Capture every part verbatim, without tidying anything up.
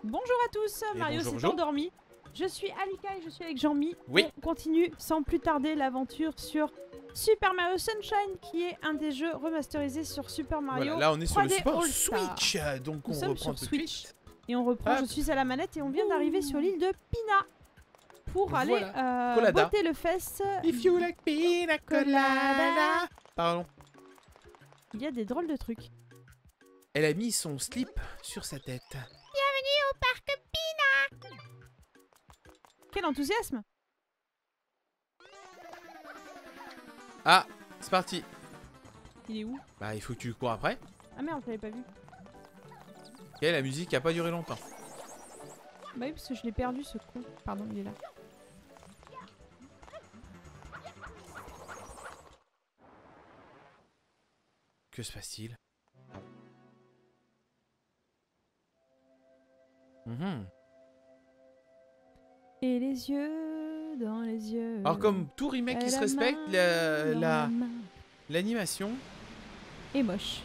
Bonjour à tous, Et Mario bonjour, s'est bonjour. endormi. Je suis Alika et je suis avec Jean-Mi. Oui. On continue sans plus tarder l'aventure sur Super Mario Sunshine, qui est un des jeux remasterisés sur Super Mario. Voilà, là on est sur le trois D support All-Star. Switch, donc Nous on sommes reprend sur tout de Switch. suite. Et on reprend, Hop. je suis à la manette et on vient d'arriver sur l'île de Pina pour aller Voilà. euh, Colada. botter le fesse. If you like pina colada. Pardon. Il y a des drôles de trucs. Elle a mis son slip sur sa tête. Bienvenue au parc Pina. Quel enthousiasme. Ah, c'est parti. Il est où? Bah il faut que tu cours après. Ah merde, je l'avais pas vu. Ok, la musique a pas duré longtemps. Bah oui, parce que je l'ai perdu ce con. Pardon, il est là. Que se passe-t-il? Mhm. Et les yeux dans les yeux. Alors comme tout remake qui se respecte, la- la- l'animation... est moche.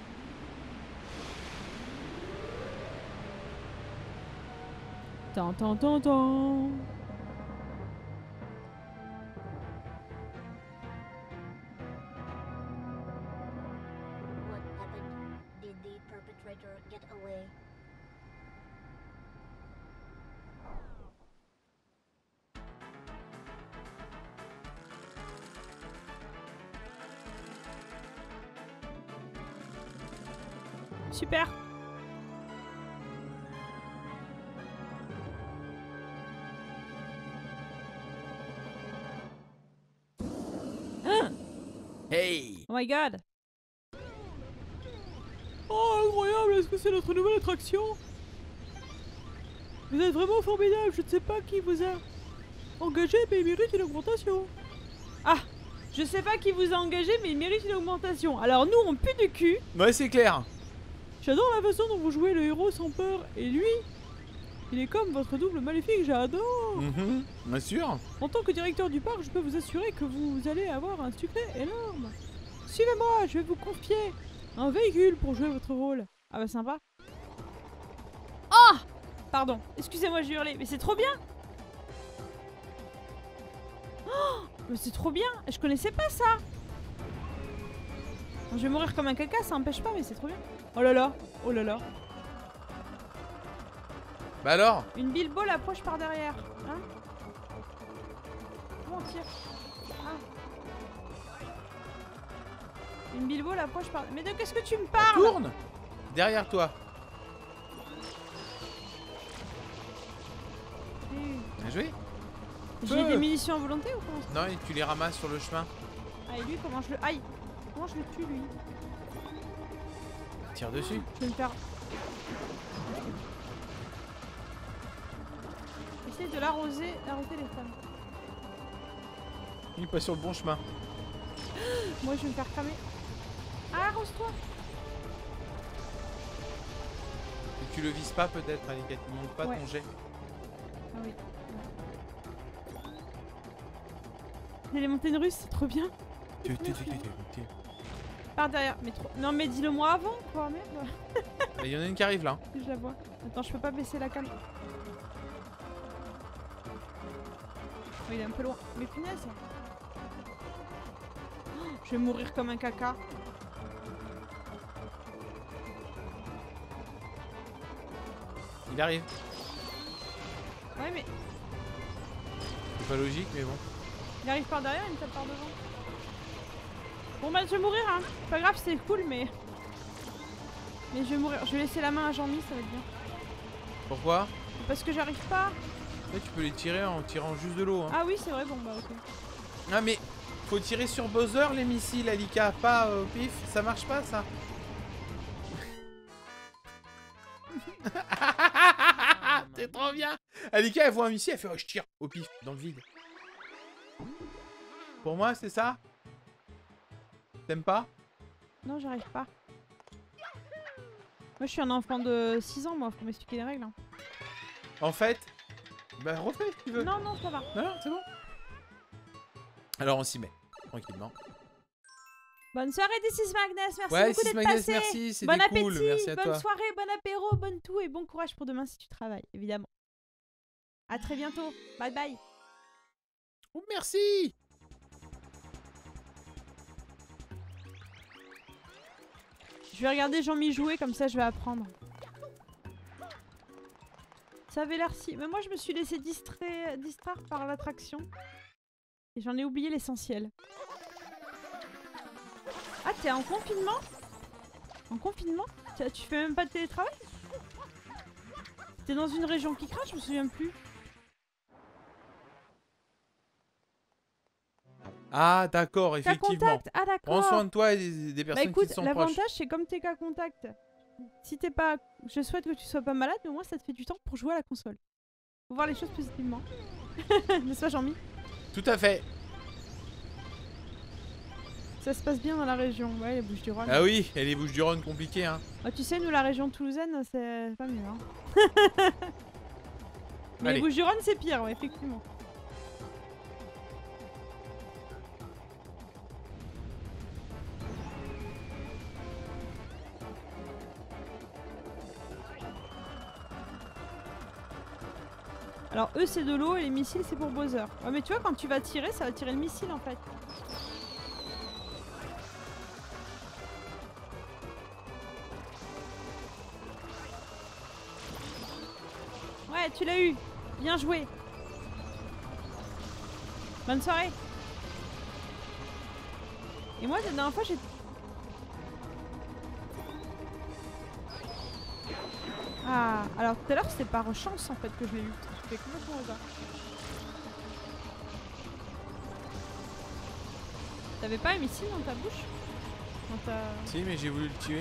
Tant tant tant tant. What happened? Did the perpetrator get away? Super. Ah, Hey! oh my god. Oh incroyable, est-ce que c'est notre nouvelle attraction? Vous êtes vraiment formidable, je ne sais pas qui vous a engagé mais il mérite une augmentation. Ah, je sais pas qui vous a engagé mais il mérite une augmentation. Alors nous on pue du cul. Ouais, c'est clair. J'adore la façon dont vous jouez le héros sans peur. Et lui, il est comme votre double maléfique, j'adore. Mhm. Bien sûr. En tant que directeur du parc, je peux vous assurer que vous allez avoir un succès énorme. Suivez-moi, je vais vous confier un véhicule pour jouer votre rôle. Ah bah sympa. Ah, pardon, excusez-moi, j'ai hurlé, mais c'est trop bien. Oh, mais c'est trop bien, je connaissais pas ça. Je vais mourir comme un caca, ça empêche pas, mais c'est trop bien. Oh là là, oh là là. Bah alors? Une Bilbo l'approche par derrière. Hein? Comment on tire? Ah. Une Bilbo l'approche par... Mais de qu'est-ce que tu me parles? Tourne! Derrière toi. Eh, Bien joué. J'ai Feu. des munitions à volonté ou comment ça? Non, et tu les ramasses sur le chemin. Ah et lui comment je le... Aïe. Comment je le tue lui? Tire dessus. Je vais me faire... Essaye de l'arroser, arroser les femmes. Il est pas sur le bon chemin. Moi je vais me faire cramer. Ah arrose-toi. Et tu le vises pas peut-être, Alika, tu montes pas Ouais. ton jet. Ah oui. Il est monté une russe, c'est trop bien. Tu- tu- tu- tu- tu- tu- Par derrière, mais trop... Non mais dis-le moi avant quoi, merde. Il y en a une qui arrive là. Je la vois. Attends, je peux pas baisser la cam. Oh, il est un peu loin. Mais punaise. Oh, je vais mourir comme un caca. Il arrive. Ouais mais C'est pas logique, mais bon. il arrive par derrière, il me tape par devant. Bon bah je vais mourir hein. Pas grave, c'est cool mais... Mais je vais mourir. Je vais laisser la main à Jean-Mi, ça va être bien. Pourquoi? Parce que j'arrive pas. Là, tu peux les tirer en tirant juste de l'eau. Hein. Ah oui c'est vrai, bon bah ok. Ah, mais faut tirer sur Bowser les missiles, Alika, pas euh, au pif. Ça marche pas ça. C'est trop bien. Alika, elle voit un missile, elle fait oh, je tire au pif, dans le vide. Pour moi, c'est ça? T'aimes pas? Non j'arrive pas. Moi je suis un enfant de six ans moi, faut m'expliquer les règles. Hein. En fait, bah refais si tu veux. Non non ça va. Non, non, c'est bon. Alors on s'y met, tranquillement. Bonne soirée, This is Magnus. Merci Ouais, beaucoup Sis d'être Magnus, passé. merci, c'était Bon cool, appétit, merci à bonne toi. soirée, bon apéro, bonne tout et bon courage pour demain si tu travailles, évidemment. À très bientôt. Bye bye. Oh, merci. Je vais regarder Jean-Mi jouer, comme ça je vais apprendre. Ça avait l'air si... Mais moi je me suis laissé distrait... distraire par l'attraction. Et j'en ai oublié l'essentiel. Ah, t'es en confinement? En confinement? Tu tu fais même pas de télétravail? T'es dans une région qui crache, je me souviens plus. Ah, d'accord, Cas effectivement. contact. Ah Prends soin d'accord. de toi et des, des Bah personnes écoute, qui te sont proches. l'avantage c'est comme t'es cas contact. Si t'es pas... Je souhaite que tu sois pas malade, mais au moins ça te fait du temps pour jouer à la console. Faut voir les choses positivement. N'est-ce pas Jean-Mi? Tout à fait. Ça se passe bien dans la région, ouais, les Bouches-du-Rhône. Ah oui, et les Bouches-du-Rhône compliquées, hein. Ah, tu sais, nous la région toulousaine, c'est pas mieux, hein. Mais Allez. les Bouches-du-Rhône c'est pire, ouais, effectivement. Alors eux c'est de l'eau et les missiles c'est pour Bowser. Ouais mais tu vois quand tu vas tirer ça va tirer le missile en fait. Ouais tu l'as eu. Bien joué. Bonne soirée. Et moi la dernière fois j'ai... Ah, alors tout à l'heure c'était par chance en fait que je l'ai eu. J'étais complètement au hasard. T'avais pas un missile dans ta bouche? Dans ta... Si, mais j'ai voulu le tuer.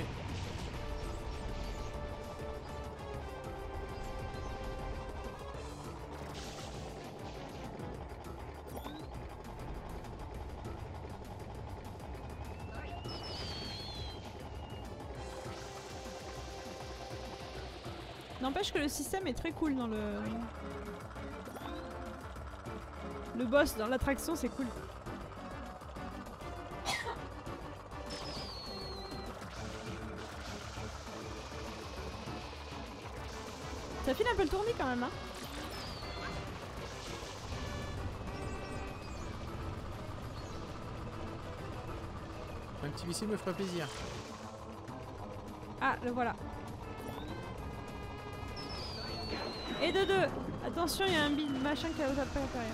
N'empêche que le système est très cool dans le... Le boss dans l'attraction c'est cool. Ça file un peu le tournis quand même hein. Un petit missile me ferait plaisir. Ah le voilà. Et de deux. Attention il y a un bide machin qui a tapé à l'intérieur.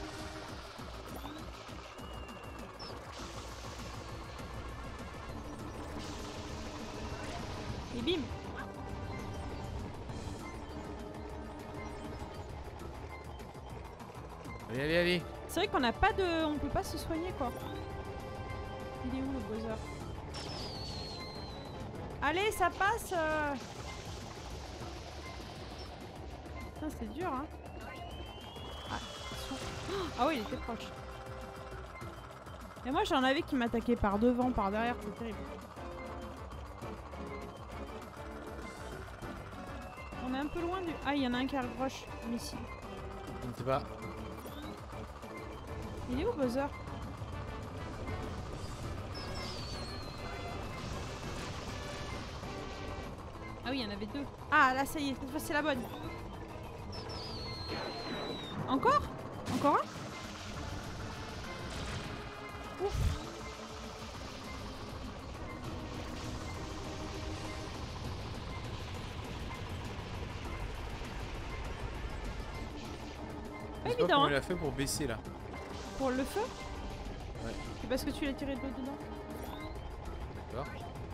Et bim. Allez, allez, allez. C'est vrai qu'on n'a pas de... On peut pas se soigner quoi. Il est où le Bowser? Allez ça passe euh... Putain c'est dur hein. Ah, attention. Ah oui il était proche. Et moi j'en avais qui m'attaquaient par devant, par derrière, c'est terrible. On est un peu loin du... Ah il y en a un qui accroche le missile. Je ne sais pas. Il est où Bowser? Ah oui, il y en avait deux. Ah là ça y est, cette fois c'est la bonne. Encore? Encore un? Ouf. Pas Je sais pas évident comment hein. il a fait pour baisser là. Pour le feu? Ouais. C'est parce que tu l'as tiré de l'eau dedans. D'accord.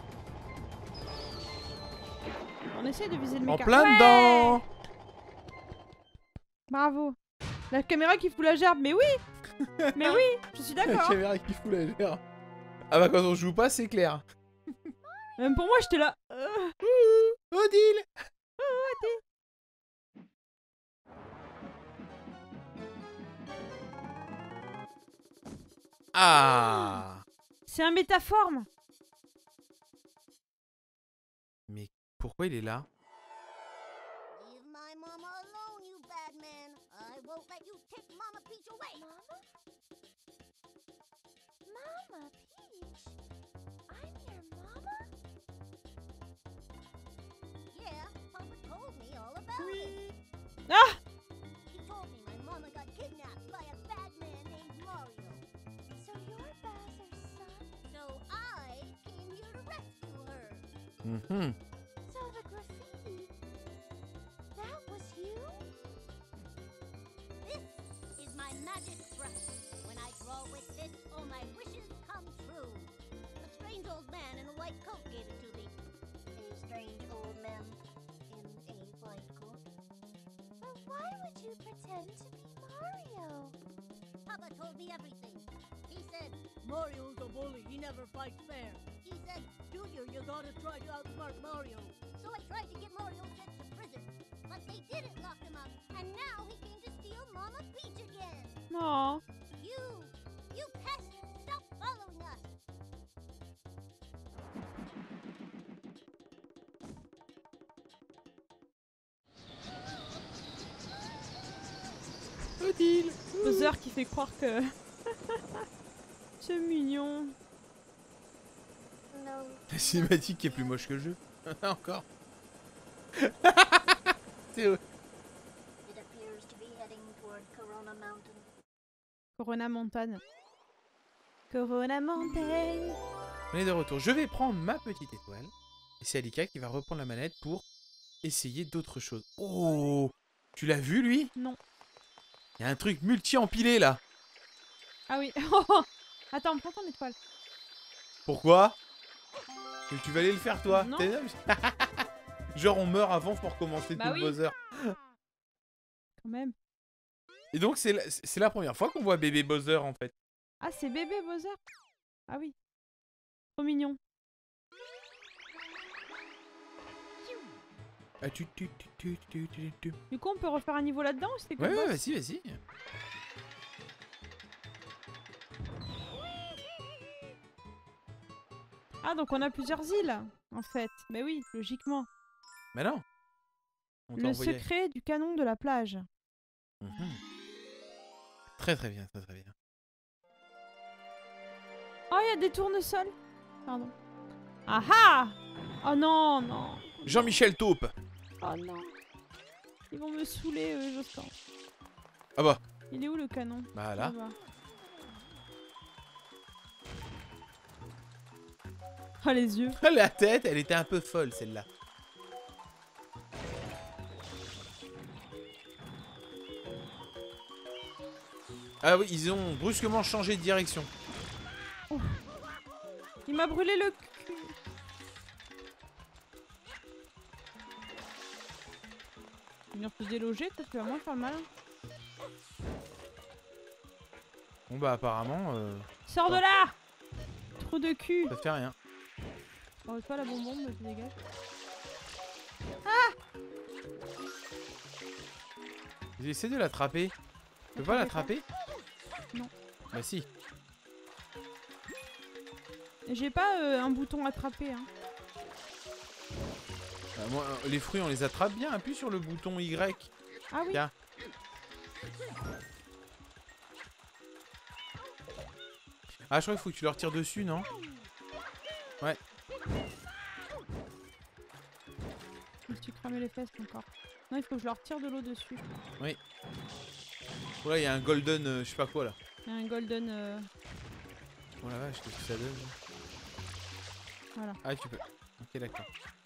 On essaie de viser le En méca. plein Ouais. dedans. Bravo. La caméra qui fout la gerbe, mais oui. Mais oui, je suis La d'accord. caméra qui fout la gerbe. Ah bah quand on joue pas c'est clair. Même pour moi j'étais là. Euh... Odile. Ah. C'est un métaforme. Mais pourquoi il est là? Leave my mama alone, you bad man. I won't let you take Mama Peach away. Mama? Mama Peach? Ah! He told me my mama got kidnapped by a bad man named Mario. So you're Bowser's son? So I came here to rescue her. Mhm. So the graffiti, that was you? This is my magic brush. When I draw with this, all my wishes come true. A strange old man in a white coat gave it to me. A strange old man in a white coat? But why would you pretend to be Mario? Papa told me everything. He said, Mario's a bully, he never fights fair. He said, Junior, you gotta try to outsmart Mario. So I tried to get Mario sent to prison. But they didn't lock him up, and now he came to steal Mama Peach again. Non. You, you pest, stop following us. Odile. Bowser qui fait croire que... C'est mignon. No. La cinématique qui est plus moche que le jeu. Encore. C'est vrai. It appears to be heading toward Corona Mountain. Corona Montane. Corona Mountain. On est de retour. Je vais prendre ma petite étoile. Et c'est Alika qui va reprendre la manette pour essayer d'autres choses. Oh! Tu l'as vu, lui? Non. Il y a un truc multi-empilé, là. Ah oui. Attends, prends ton étoile. Pourquoi? Mais tu vas aller le faire, toi. Non. T'es- Genre, on meurt avant pour commencer Bah tout oui. le Bowser. Quand même. Et donc, c'est la... c'est la première fois qu'on voit bébé Bowser, en fait. Ah, c'est bébé Bowser. Ah oui. Trop mignon. Ah, tu, tu, tu, tu, tu, tu, tu. Du coup, on peut refaire un niveau là-dedans ou c'était que Ouais, le ouais, boss? vas-y, vas-y. Ah, donc on a plusieurs îles, en fait. Mais oui, logiquement. Mais non. On t'a Le envoyé. secret du canon de la plage. Mhm. Très très bien, très très bien. Oh, il y a des tournesols. Pardon. Ah ah! Oh non, non. Jean-Michel Taupe. Oh non. Ils vont me saouler, eux, Joscan. Ah bah, Il est où le canon? bah là. Là-bas. Oh, les yeux. La tête, elle était un peu folle, celle-là. Ah oui, ils ont brusquement changé de direction. Il m'a brûlé le cul. Venir te déloger, peut-être que tu vas moins faire le malin. Bon bah apparemment, euh, Sors de là! Trou de cul. ça fait rien. Oh, toi la bonbonne, tu dégages. J'essaie de l'attraper. Tu peux pas l'attraper? Non. Bah si. J'ai pas euh, un bouton attraper, hein. Bah, moi, euh, les fruits, on les attrape bien. Appuie sur le bouton Y. Ah oui. Tiens. Ah, je crois qu'il faut que tu leur tires dessus, non? Ouais. Je me suis cramé les fesses encore. Non, il faut que je leur tire de l'eau dessus. Oui. Voilà, il y a un golden, euh, je sais pas quoi là. Il y a un golden. euh, Oh la vache, qu'est-ce que ça donne? Voilà. Ah, tu peux. Ok, d'accord.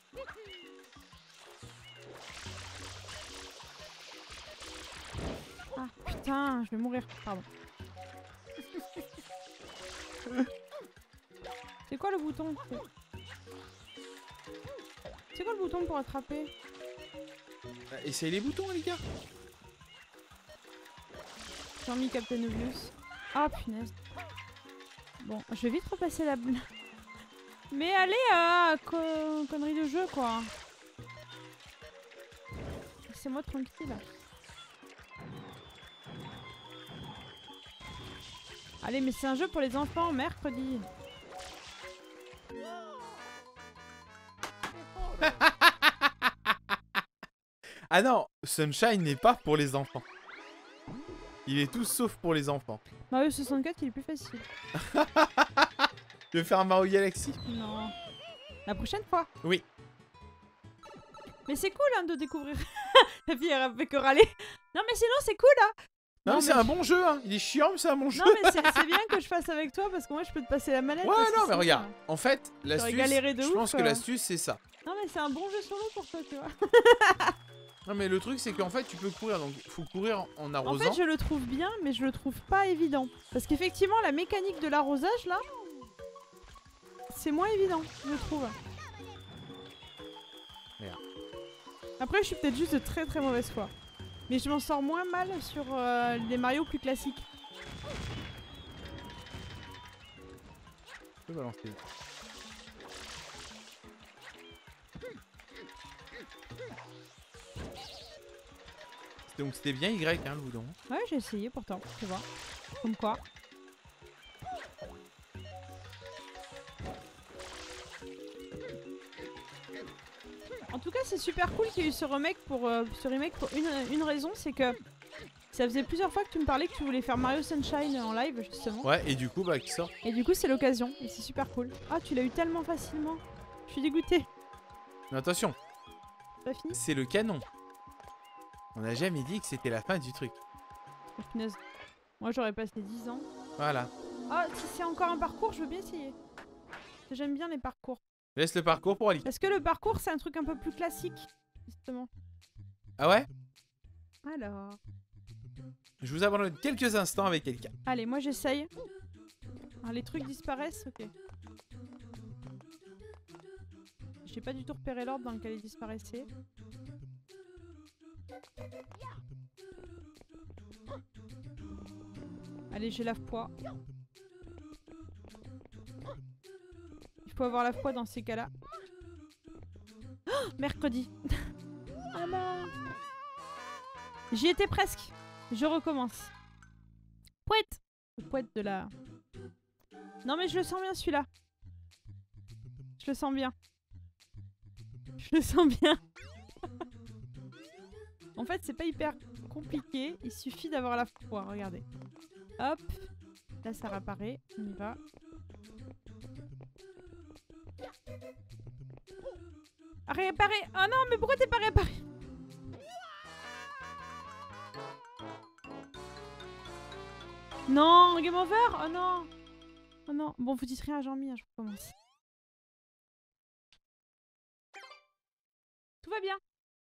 Ah putain, je vais mourir. Pardon. C'est quoi le bouton? C'est- C'est quoi le bouton pour attraper? Bah, essaye les boutons, les gars. J'ai remis Captain Obvious. Ah punaise. Bon, je vais vite repasser la boule. Mais allez à co connerie de jeu quoi. Laissez-moi tranquille. Allez, mais c'est un jeu pour les enfants, mercredi. Ah non, Sunshine n'est pas pour les enfants. Il est tout sauf pour les enfants. Mario soixante-quatre, il est plus facile. Tu veux faire un Mario Galaxy? Non. La prochaine fois. Oui. Mais c'est cool hein, de découvrir La fille, elle fait que râler. Non, mais sinon, c'est cool, hein. Non, Non, mais c'est mais un je- bon jeu, hein. Il est chiant, mais c'est un bon jeu. Non, mais c'est c'est bien que je fasse avec toi parce que moi, je peux te passer la manette. Ouais, parce que non, mais sinon, regarde. euh, En fait, l'astuce, galéré de je ouf, pense que euh. l'astuce, c'est ça. Non, mais c'est un bon jeu solo pour toi, tu vois. Non, mais le truc, c'est qu'en fait, tu peux courir. Donc, faut courir en, en En arrosant. fait, je le trouve bien, mais je le trouve pas évident. Parce qu'effectivement, la mécanique de l'arrosage, là, c'est moins évident, je trouve. Merde. Après, je suis peut-être juste de très très mauvaise foi. Mais je m'en sors moins mal sur euh, les Mario plus classiques. Je peux balancer. Donc c'était bien Y, hein, le boudon. Ouais, j'ai essayé pourtant, tu vois. Comme quoi. En tout cas, c'est super cool qu'il y ait eu ce remake pour, euh, ce remake pour une, une raison, c'est que ça faisait plusieurs fois que tu me parlais que tu voulais faire Mario Sunshine en live, justement. Ouais, et du coup, bah, qui sort. Et du coup, c'est l'occasion, et c'est super cool. Ah, tu l'as eu tellement facilement. Je suis dégoûtée. Mais attention, C'est pas fini? c'est le canon. On n'a jamais dit que c'était la fin du truc. Oh, punaise. Moi, j'aurais passé dix ans. Voilà. Ah, si c'est encore un parcours, je veux bien essayer. J'aime bien les parcours. Laisse le parcours pour Ali. Est-ce que le parcours, c'est un truc un peu plus classique, justement? Ah ouais? Alors... Je vous abandonne quelques instants avec quelqu'un. Allez, moi j'essaye. Ah, les trucs disparaissent, ok. J'ai pas du tout repéré l'ordre dans lequel ils disparaissaient. Allez, j'ai lave-poids. Il faut avoir lave-poids dans ces cas-là. Oh, mercredi. Ah non. J'y étais presque. Je recommence. Pouette. Le pouette de la... Non mais je le sens bien celui-là. Je le sens bien. Je le sens bien. En fait, c'est pas hyper compliqué. Il suffit d'avoir la foi. Regardez. Hop. Là, ça réapparaît. On y va. Ah, réapparaît. Oh non, mais pourquoi t'es pas réapparu? Non, game over. Oh non. Oh non. Bon, vous dites rien à Jean-Mi, hein, je recommence. Tout va bien.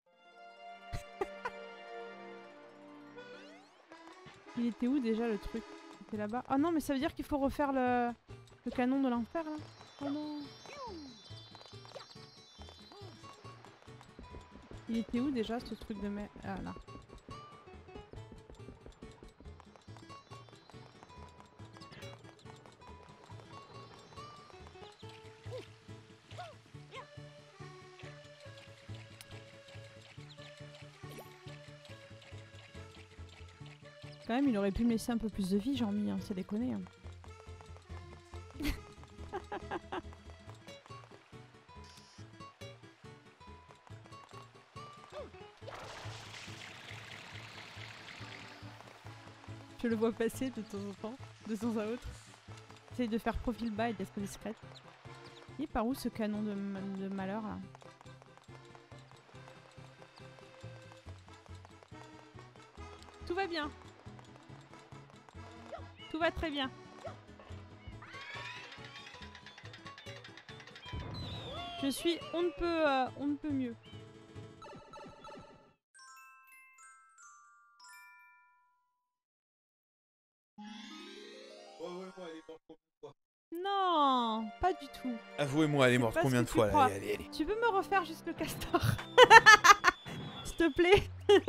Il était où déjà le truc? Il était là-bas. Ah non, mais ça veut dire qu'il faut refaire le, le canon de l'enfer là. Oh non. Il était où déjà ce truc de mer? Ah là. Quand même, il aurait pu me laisser un peu plus de vie, Jean-Mi, hein, c'est déconné. Hein. Je le vois passer de temps en temps, de temps à autre. J'essaye de faire profil bas et d'être discrète. Il est par où ce canon de, de malheur là? Tout va bien. Tout va très bien. Je suis on ne peut euh, on ne peut mieux. Non, pas du tout. Avouez-moi, elle est C'est morte pas combien ce de que fois tu là? crois. Allez, allez, allez. Tu peux me refaire juste le castor? S'il te plaît.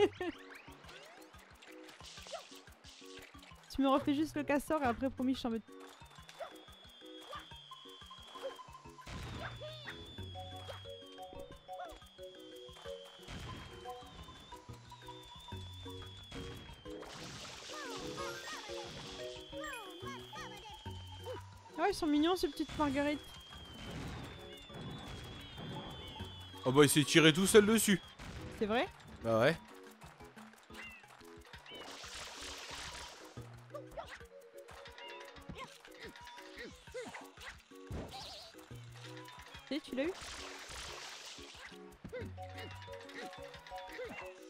Tu me refais juste le castor et après promis je t'en veux. Ah, ils sont mignons ces petites marguerites. Oh bah il s'est tiré tout seul dessus. C'est vrai? Bah ouais. Tu sais, tu l'as eu?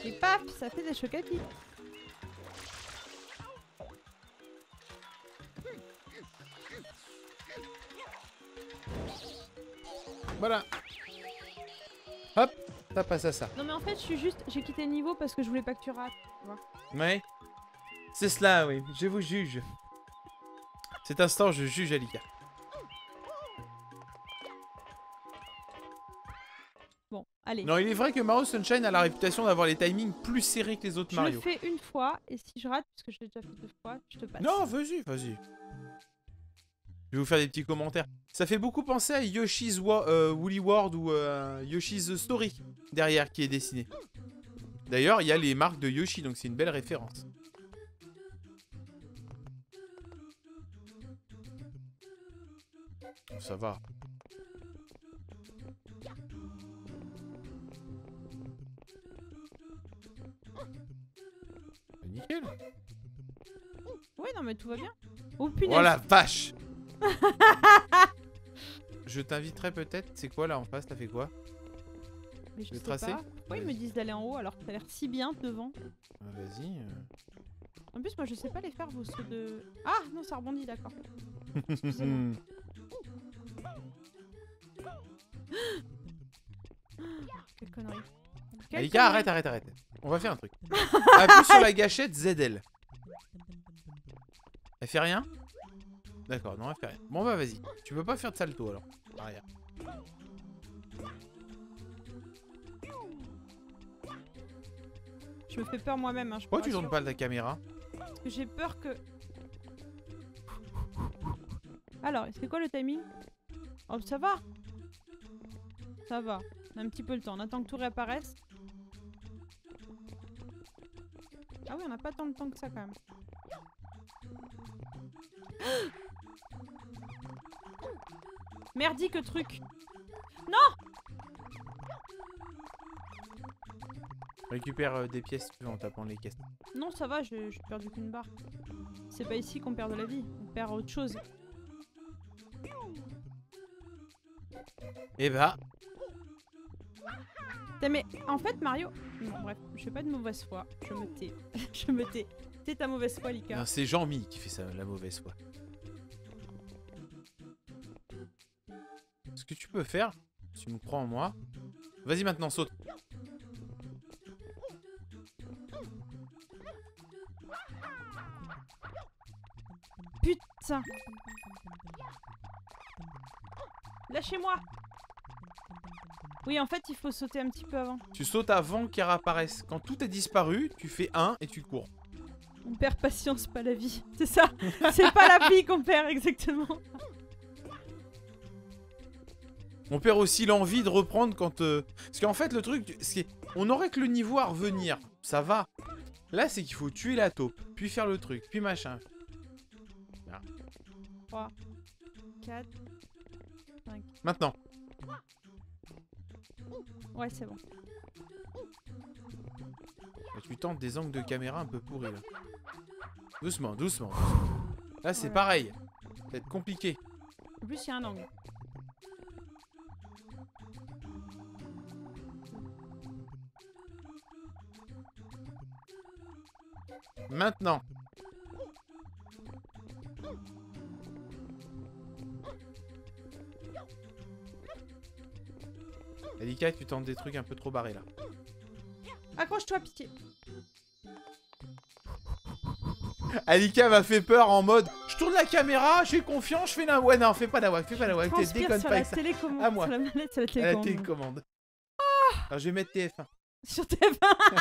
Et paf, ça fait des chocs à pic. Voilà. Hop, t'as passé à ça. Non mais en fait, je suis juste... J'ai quitté le niveau parce que je voulais pas que tu rates. Tu vois. Ouais. C'est cela, oui. Je vous juge. Cet instant, je juge Alika. Bon, allez. Non, il est vrai que Mario Sunshine a la réputation d'avoir les timings plus serrés que les autres Je Mario. le fais une fois, et si je rate, parce que je l'ai déjà fait deux fois, je te passe. Non, vas-y, vas-y. Je vais vous faire des petits commentaires. Ça fait beaucoup penser à Yoshi's Wa euh, Woolly World ou euh, Yoshi's Story derrière qui est dessiné. D'ailleurs, il y a les marques de Yoshi, donc c'est une belle référence. Oh, ça va. Nickel. Ouais, non mais tout va bien. Oh punaise. Oh la vache. Je t'inviterai peut-être. C'est quoi là en face? T'as fait quoi? Mais je Le sais tracé? pas. Pourquoi ils me disent d'aller en haut alors que t'as l'air si bien devant? Ah, vas-y. euh. En plus, moi je sais pas les faire vos sauts de... Ah non, ça rebondit, d'accord. Excusez-moi. Quelle connerie. Quelle Alika, connerie. arrête, arrête, arrête. On va faire un truc. Appuie sur la gâchette Z L. Elle fait rien? D'accord, non, elle fait rien. Bon bah vas-y. Tu peux pas faire de salto alors. Arrière. Je me fais peur moi-même, hein, je Pourquoi vous tu tournes rassure. pas ta caméra? Parce que j'ai peur que... Alors, c'est quoi le timing? Oh, ça va. Ça va. On a un petit peu le temps. On attend que tout réapparaisse. Ah oui, on n'a pas tant de temps que ça quand même. Merdique truc. Récupère euh, des pièces tu veux, en tapant les caisses. Non, ça va, je- j'ai perdu qu'une barre. C'est pas ici qu'on perd de la vie. On perd autre chose. Et bah, Putain, mais en fait, Mario... Non, bref, je fais pas de mauvaise foi. Je me tais. Je me tais. T'es ta mauvaise foi, Lika. non, c'est Jean-Mi qui fait ça, la mauvaise foi. Ce que tu peux faire, si tu me crois en moi, vas-y maintenant, saute. Putain. Lâchez-moi. Oui, en fait, il faut sauter un petit peu avant. Tu sautes avant qu'il réapparaisse. Quand tout est disparu, tu fais un et tu cours. On perd patience, pas la vie. C'est ça. C'est pas la vie qu'on perd, exactement. On perd aussi l'envie de reprendre quand... Euh... Parce qu'en fait, le truc, c'est... On aurait que le niveau à revenir. Ça va. Là, c'est qu'il faut tuer la taupe, puis faire le truc, puis machin. trois, quatre, cinq. Maintenant. Ouais, c'est bon. Bah, tu tentes des angles de caméra un peu pourris, là. Doucement, doucement. Là, c'est Voilà. pareil. Ça va être compliqué. En plus, il y a un angle. Maintenant. Alika, tu tentes des trucs un peu trop barrés, là. Accroche-toi, pitié. Alika m'a fait peur en mode je tourne la caméra, j'ai confiance, je fais la ouais non fais pas la ouais, fais pas la ouais, t'es Transpire déconne sur pas la avec ça. télécommande. À moi. Sur la manette, sur la À la télécommande. télécommande. Alors je vais mettre T F un. Sur T F un.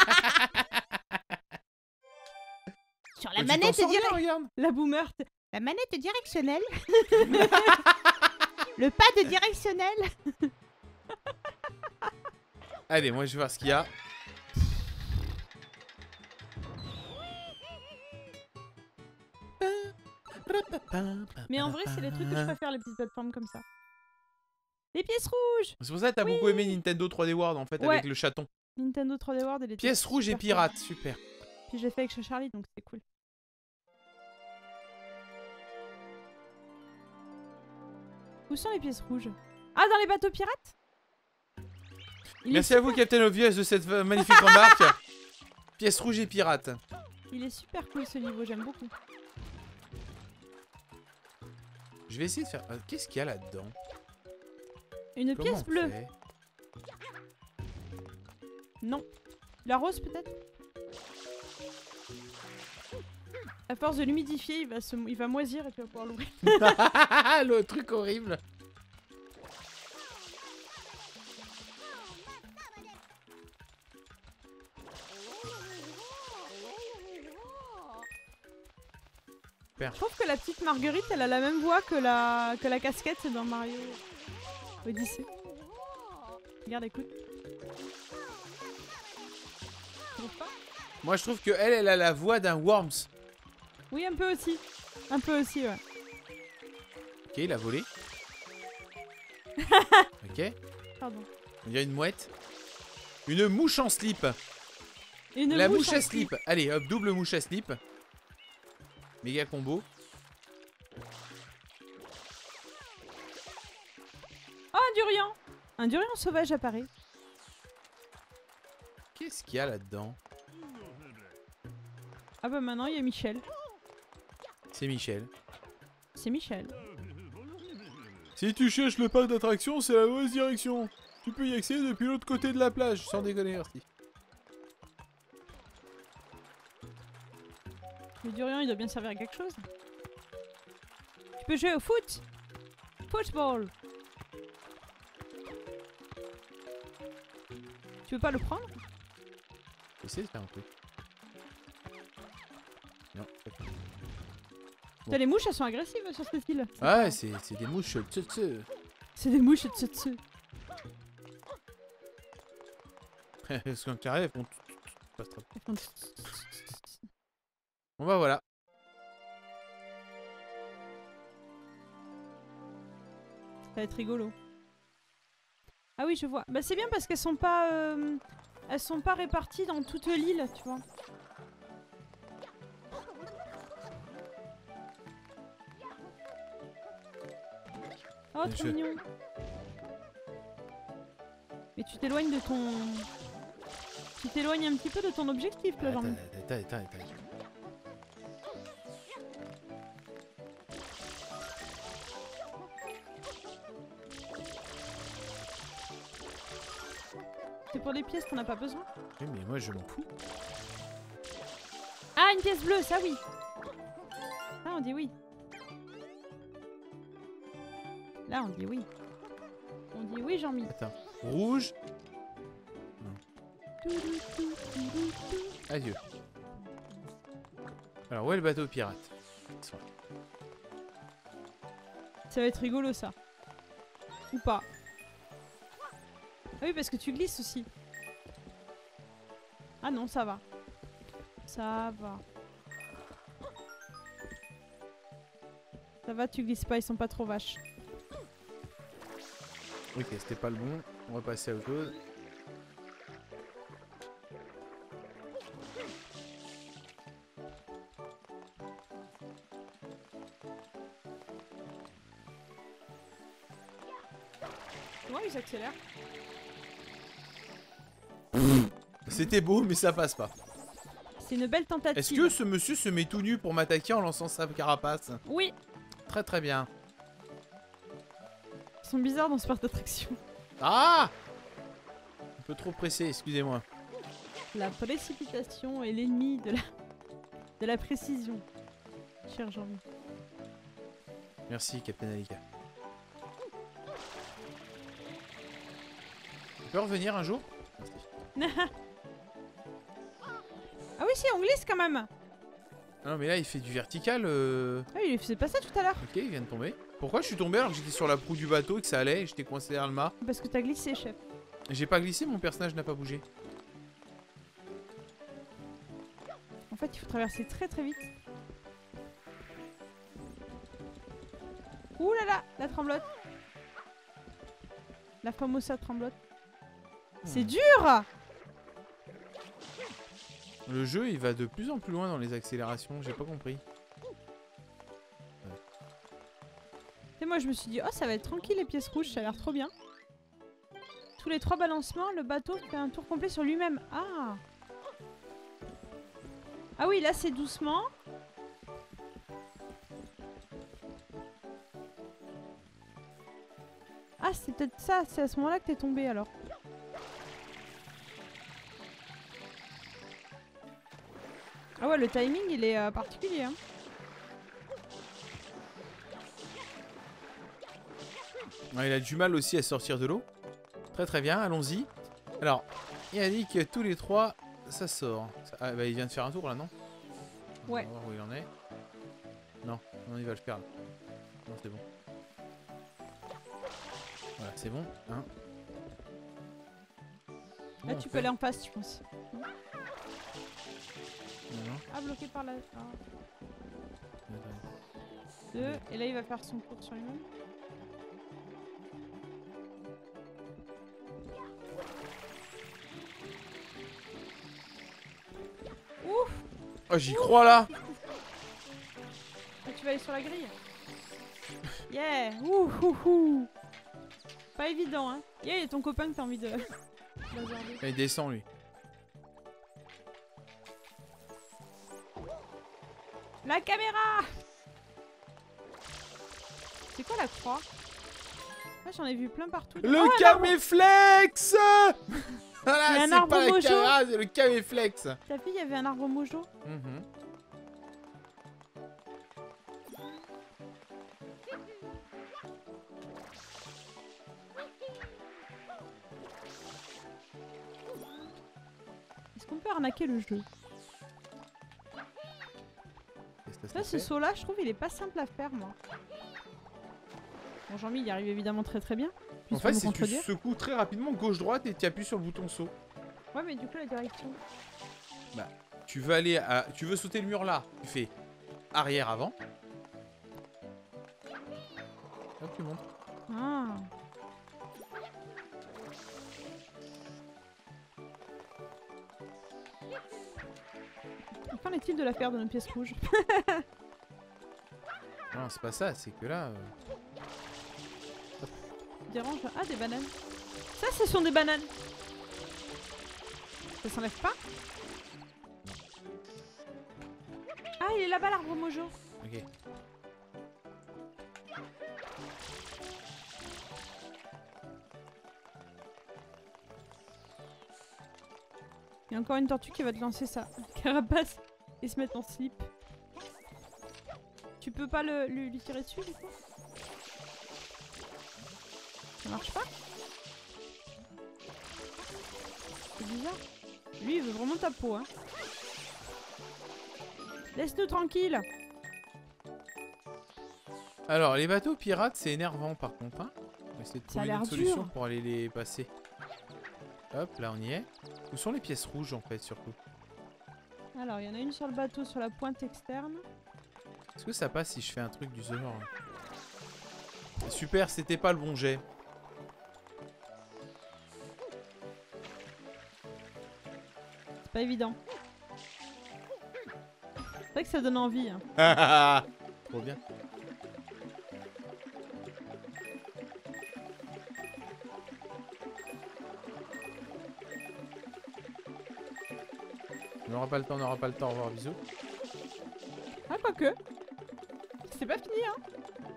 Sur Bah, la tu manette t'en sors bien, direct. regarde. La boomer. t- La manette directionnelle. Le pad directionnel. Allez, moi je vais voir ce qu'il y a. Mais en vrai, c'est les trucs que je préfère, les petites plateformes comme ça. Les pièces rouges. C'est pour ça que t'as Oui. beaucoup aimé Nintendo trois D World en fait Ouais. avec le chaton. Nintendo trois D World et les Pièce rouge et super pirate, super. cool. Puis j'ai fait avec chez Charlie, donc c'est cool. Où sont les pièces rouges? Ah, dans les bateaux pirates? Il Merci est à vous Captain Obvious de cette euh, magnifique remarque. Pièce rouge et pirate. Il est super cool ce niveau, j'aime beaucoup. Je vais essayer de faire... euh, Qu'est-ce qu'il y a là-dedans? Une Comment pièce on bleue. fait? Non. La rose peut-être? À force de l'humidifier, il va se, il va moisir et tu vas pouvoir l'ouvrir. Le truc horrible. Je trouve que la petite Marguerite, elle a la même voix que la, que la casquette dans Mario Odyssey. Regarde, écoute. Tu trouves pas? Moi, je trouve que elle, elle a la voix d'un Worms. Oui, un peu aussi. Un peu aussi, ouais. Ok, il a volé. Ok. Pardon. On dirait une mouette. Une mouche en slip. Une La mouche mouche en à slip. Allez, hop, double mouche à slip. Méga combo. Oh, un durian! Un durian sauvage apparaît. Qu'est-ce qu'il y a là-dedans? Ah bah maintenant, il y a Michel. C'est Michel. C'est Michel. Si tu cherches le parc d'attractions, c'est la mauvaise direction. Tu peux y accéder depuis l'autre côté de la plage, sans déconner, merci. Le durian, il doit bien servir à quelque chose. Tu peux jouer au foot. Football. Tu veux pas le prendre? Essaye de faire un truc. Non, ok. Putain, les mouches, elles sont agressives sur cette île. Ouais, c'est c'est des mouches tse tse. C'est des mouches tse tse. Parce que quand tu arrives, elles font tout, tout, tout, pas trop. Elles font tss, tss, tss, tss, tss. Bon bah voilà. Ça va être rigolo. Ah oui, je vois. Bah c'est bien parce qu'elles sont pas... euh, elles sont pas réparties dans toute l'île, tu vois. Oh, trop Monsieur. mignon. Mais tu t'éloignes de ton... Tu t'éloignes un petit peu de ton objectif, là, Attends, Jean. attends, attends, attends. C'est pour des pièces qu'on n'a pas besoin. Oui, mais moi je m'en fous. Ah, une pièce bleue, ça oui. Ah, on dit oui. Là, on dit oui. On dit oui, Jean-Mi. Attends. Rouge. Adieu. Alors, où est le bateau pirate? Ça va être rigolo, ça. Ou pas. Ah oui, parce que tu glisses aussi. Ah non, ça va. Ça va. Ça va, tu glisses pas, ils sont pas trop vaches. Ok, c'était pas le bon. On va passer à autre chose. Comment ils s'accélèrent? C'était beau, mais ça passe pas. C'est une belle tentative. Est-ce que ce monsieur se met tout nu pour m'attaquer en lançant sa carapace? Oui. Très très bien. Ils sont bizarres dans ce parc d'attraction. Ah! Un peu trop pressé, excusez-moi. La précipitation est l'ennemi de la... de la précision. Cher Jean-Mi. Merci, Captain Alika. Tu peux revenir un jour? Merci. Ah oui, si, on glisse quand même. Ah non, mais là, il fait du vertical. Euh... Ah oui, il faisait pas ça tout à l'heure. Ok, il vient de tomber. Pourquoi je suis tombé alors que j'étais sur la proue du bateau et que ça allait et j'étais coincé derrière le mât? Parce que t'as glissé, chef. J'ai pas glissé, mon personnage n'a pas bougé. En fait, il faut traverser très très vite. Ouh là là, la tremblote. La famosa tremblote. C'est Hmm. dur! Le jeu, il va de plus en plus loin dans les accélérations, j'ai pas compris. Et moi, je me suis dit, oh, ça va être tranquille les pièces rouges, ça a l'air trop bien. Tous les trois balancements, le bateau fait un tour complet sur lui-même. Ah! Ah oui, là c'est doucement. Ah, c'est peut-être ça, c'est à ce moment-là que t'es tombé alors. Ah ouais, le timing il est euh, particulier. Hein. Ouais, il a du mal aussi à sortir de l'eau. Très très bien, allons-y. Alors, il a dit que tous les trois, ça sort. Ça- ah, bah, il vient de faire un tour là, non? Ouais. On va voir où il en est. Non, non, il va le faire là. Non, c'est bon. Voilà, c'est bon. Hein. Là Comment on tu peux fait? aller en face, je pense. Non, non. Ah, bloqué par la... Ah. Attends. Deux. Et là il va faire son tour sur lui-même. Ouf. Oh, j'y crois là. Ah, tu vas aller sur la grille. Yeah. Ouh, ouh, ouh. Pas évident, hein. Yeah, il y a ton copain que t'as envie de... bazarder. Il descend lui. La caméra. C'est quoi la croix? Moi j'en ai vu plein partout. Le Oh, caméflex. Voilà, Il y a un c'est arbre pas la mojo. caméra, c'est le caméflex. T'as vu, il y avait un arbre mojo. Mhm. Est-ce qu'on peut arnaquer le jeu? Qu'est-ce que ça Là, ce fait? saut là, je trouve il est pas simple à faire, moi. Bon, Jean-Mi, il y arrive évidemment très très bien. En Puisse fait, pas nous c'est que tu contredire. secoues très rapidement gauche-droite et tu appuies sur le bouton saut. Ouais, mais du coup, la direction. Tu veux aller à... Tu veux sauter le mur là. Tu fais arrière-avant. Hop, tu montes. Ah. Qu'en est-il de l'affaire de nos pièces rouges? Non, c'est pas ça, c'est que là... euh, Dérange. Ah, des bananes. Ça, ce sont des bananes. Ça s'enlève pas? Ah, il est là-bas, l'arbre mojo. Ok. Il y a encore une tortue qui va te lancer sa carapace et se mettre en slip. Tu peux pas le, lui, lui tirer dessus, du coup? Ça marche pas? C'est bizarre. Lui, il veut vraiment ta peau, hein. Laisse-nous tranquille. Alors, les bateaux pirates, c'est énervant par contre. Hein. On va essayer de Ça a trouver l'air une solution dur. pour aller les passer. Hop, là on y est. Où sont les pièces rouges en fait, surtout? Alors, il y en a une sur le bateau, sur la pointe externe. Est-ce que ça passe si je fais un truc du genre? Super, c'était pas le bon jet. C'est pas évident. C'est vrai que ça donne envie. Hein. Trop bien. On n'aura pas le temps, on n'aura pas le temps. Au revoir, bisous. Ah, quoique. C'est pas fini, hein.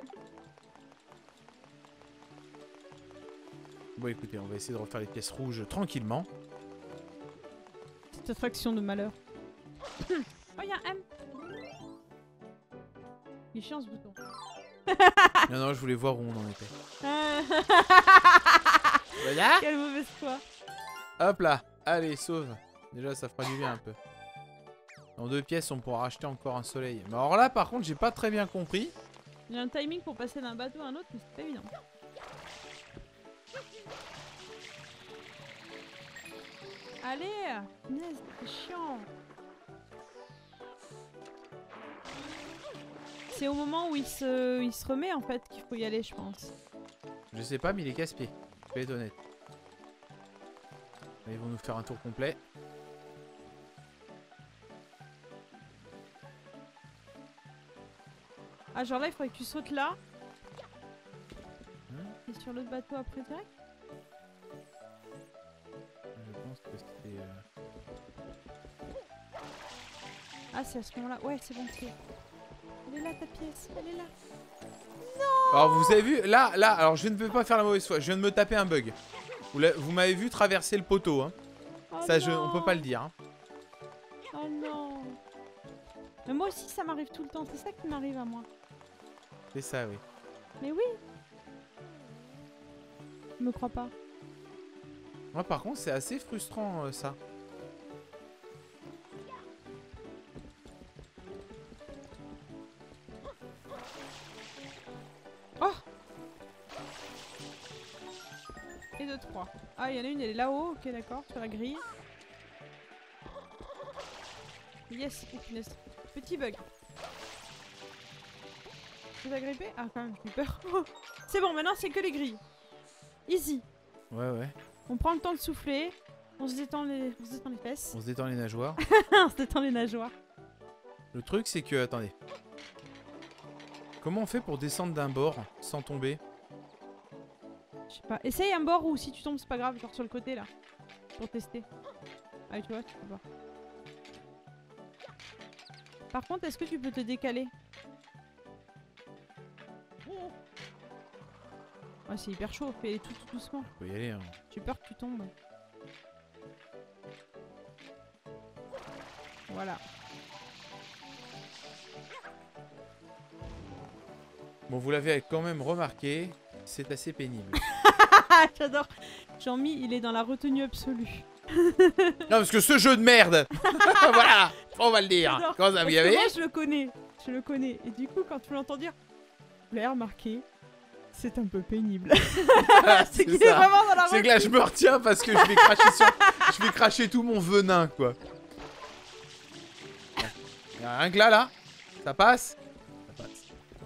Bon, écoutez, on va essayer de refaire les pièces rouges tranquillement. Cette attraction de malheur. Oh, il y a un M. Il est chiant ce bouton. Non, non, je voulais voir où on en était. Ah. Voilà. Quelle mauvaise foi. Hop là. Allez, sauve. Déjà, ça fera du bien un peu. En deux pièces, on pourra acheter encore un soleil. Mais alors là, par contre, j'ai pas très bien compris. Il y a un timing pour passer d'un bateau à un autre, mais c'est pas évident. Allez, punaise, c'est chiant. C'est au moment où il se, il se remet en fait qu'il faut y aller, je pense. Je sais pas, mais il est casse-pied. Je vais être honnête. Là, ils vont nous faire un tour complet. Ah, genre là, il faudrait que tu sautes là. Hein? Et sur l'autre bateau après direct. Je pense que c'était... euh, Ah, c'est à ce moment-là. Ouais, c'est bon, c'est. Elle est là ta pièce, elle est là. Alors vous avez vu, là, là, alors je ne peux pas faire la mauvaise foi, je viens de me taper un bug. Vous, vous m'avez vu traverser le poteau, hein. Oh Ça, je, non. on peut pas le dire. Hein. Oh non. Mais moi aussi, ça m'arrive tout le temps. C'est ça qui m'arrive à moi. C'est ça, oui. Mais oui. Je me crois pas. Moi, par contre, c'est assez frustrant, euh, ça. Oh. Et deux, trois. Ah, il y en a une, elle est là-haut. Ok, d'accord, sur la grille. Yes, oh, punaise. Petit bug. Tu vas gripper? Ah, quand même, j'ai eu peur. C'est bon, maintenant c'est que les grilles. Easy. Ouais, ouais. On prend le temps de souffler. On se détend les, on se détend les fesses. On se détend les nageoires. On se détend les nageoires. Le truc, c'est que... Attendez. Comment on fait pour descendre d'un bord sans tomber? Je sais pas. Essaye un bord où si tu tombes, c'est pas grave. Genre sur le côté, là. Pour tester. Ah, tu vois, tu peux pas. Par contre, est-ce que tu peux te décaler? Ouais, c'est hyper chaud. Fais tout, tout doucement. Faut y aller, hein. J'ai peur que tu tombes. Voilà. Bon, vous l'avez quand même remarqué, c'est assez pénible. J'adore. Jean-Mi, il est dans la retenue absolue. Non, parce que ce jeu de merde. Voilà, on va le dire. Comment ça, vous y avez? Moi, je le connais. Je le connais. Et du coup, quand tu l'entends dire, vous l'avez remarqué, c'est un peu pénible. C'est qu'il est vraiment dans la retenue. C'est que là, je me retiens parce que je vais cracher sur... je vais cracher tout mon venin, quoi. Il y a rien que là, là. Ça passe. Ça passe.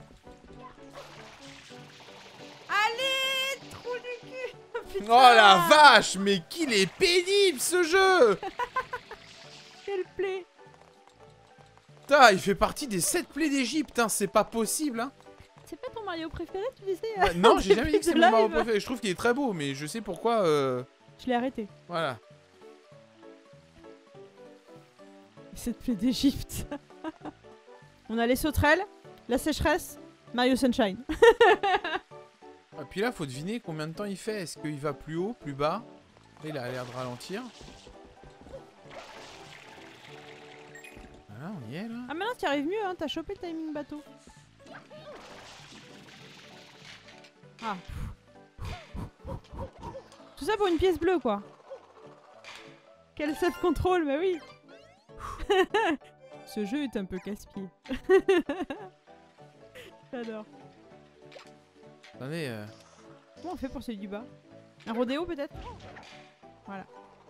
Allez, trou du cul. Putain. Oh la vache, mais qu'il est pénible, ce jeu. Quelle plaie. Putain, il fait partie des sept plaies d'Égypte, hein. C'est pas possible, hein. C'est pas ton Mario préféré, tu disais? Bah, non, j'ai jamais dit que c'est de mon Mario live. préféré. Je trouve qu'il est très beau, mais je sais pourquoi. Euh... Je l'ai arrêté. Voilà. Cette plaie d'Égypte. On a les sauterelles, la sécheresse, Mario Sunshine. Et puis là, faut deviner combien de temps il fait. Est-ce qu'il va plus haut, plus bas? Là, il a l'air de ralentir. Voilà, on y est là. Ah, maintenant tu arrives mieux, hein, t'as chopé le timing bateau. Ah. Tout ça pour une pièce bleue, quoi. Quel self-control, bah oui. Ce jeu est un peu casse-pied. J'adore. Attendez. Euh... Comment on fait pour celui du bas? Un rodéo peut-être? Voilà.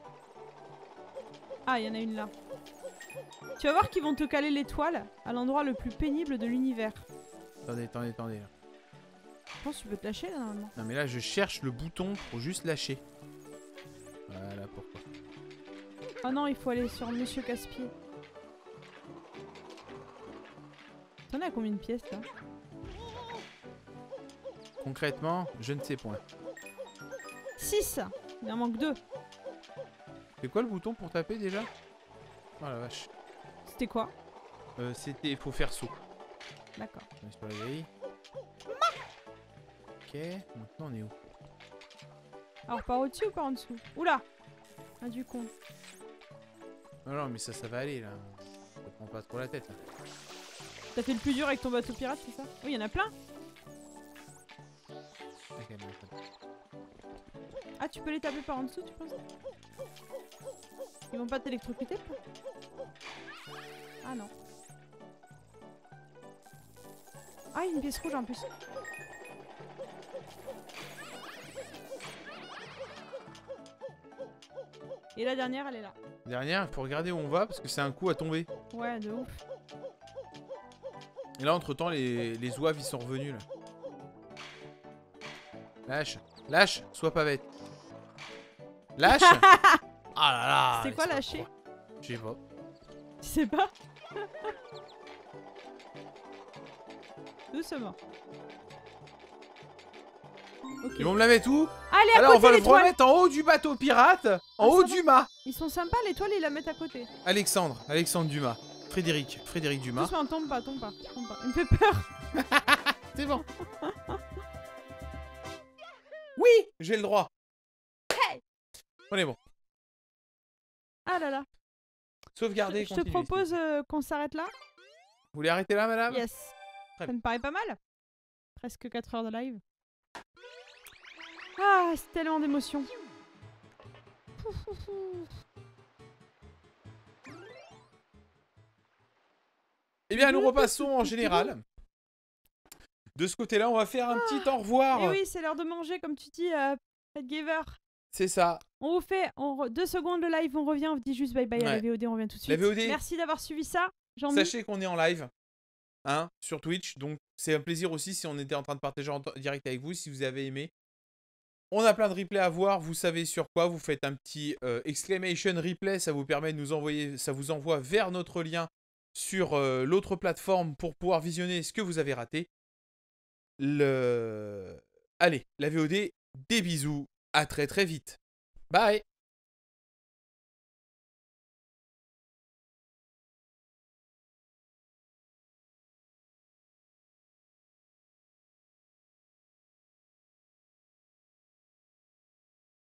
Ah, il y en a une là. Tu vas voir qu'ils vont te caler l'étoile à l'endroit le plus pénible de l'univers. Attendez, attendez, attendez. Là. Je pense que tu peux te lâcher là normalement. Non mais là, je cherche le bouton pour juste lâcher. Voilà pourquoi. Oh non, il faut aller sur Monsieur Casse-Pied. T'en as combien de pièces là? Concrètement, je ne sais point. six. Il en manque deux. C'est quoi le bouton pour taper déjà? Oh la vache. C'était quoi? Euh, C'était... Il faut faire saut. D'accord. On est sur la grille. Ok, maintenant on est où? Alors par au-dessus ou par en dessous? Oula! Ah du con. Non, non, mais ça, ça va aller là. Je prends pas trop la tête là. T'as fait le plus dur avec ton bateau pirate, c'est ça? Oui, il y en a plein. Ok, bon, attends. Ah, tu peux les taper par en dessous, tu penses? Ils vont pas t'électrocuter? Ah non. Ah, une pièce rouge en plus. Et la dernière, elle est là. Dernière, faut regarder où on va parce que c'est un coup à tomber. Ouais, de ouf. Et là, entre temps, les, les zouaves ils sont revenus là. Lâche, lâche, sois pas bête. Lâche. Ah là là. C'est quoi pas lâcher? trop. Je sais pas. Tu sais pas? Doucement. Ok. Ils vont me la mettre où? Allez, à Alors on côté va le l'étoile. remettre en haut du bateau pirate, en Ah, haut ça du mât. Ils sont sympas, l'étoile, ils la mettent à côté. Alexandre, Alexandre Dumas. Frédéric, Frédéric Dumas. Doucement, tombe pas, tombe pas, tombe pas. Il me fait peur. C'est bon. Oui, j'ai le droit. Hey. On est bon. Ah là là. Sauvegarder, Je te continuer. propose euh, qu'on s'arrête là. Vous voulez arrêter là, madame? Yes. Très Ça bien. me paraît pas mal. Presque quatre heures de live. Ah, c'est tellement d'émotions. Eh bien, nous repassons en général. De ce côté-là, on va faire un petit au revoir. Et oui, c'est l'heure de manger, comme tu dis, euh, Pet Giver. C'est ça. On vous fait on re- deux secondes le live, on revient, on vous dit juste bye bye à la Ouais. V O D, on revient tout de La suite. V O D. Merci d'avoir suivi ça, Jean-Mi. Sachez qu'on est en live hein, sur Twitch. Donc, c'est un plaisir aussi si on était en train de partager en t- direct avec vous, si vous avez aimé. On a plein de replays à voir. Vous savez sur quoi. Vous faites un petit euh, exclamation replay. Ça vous permet de nous envoyer, ça vous envoie vers notre lien sur euh, l'autre plateforme pour pouvoir visionner ce que vous avez raté. Le... Allez, la V O D, des bisous. À très très vite. Bye.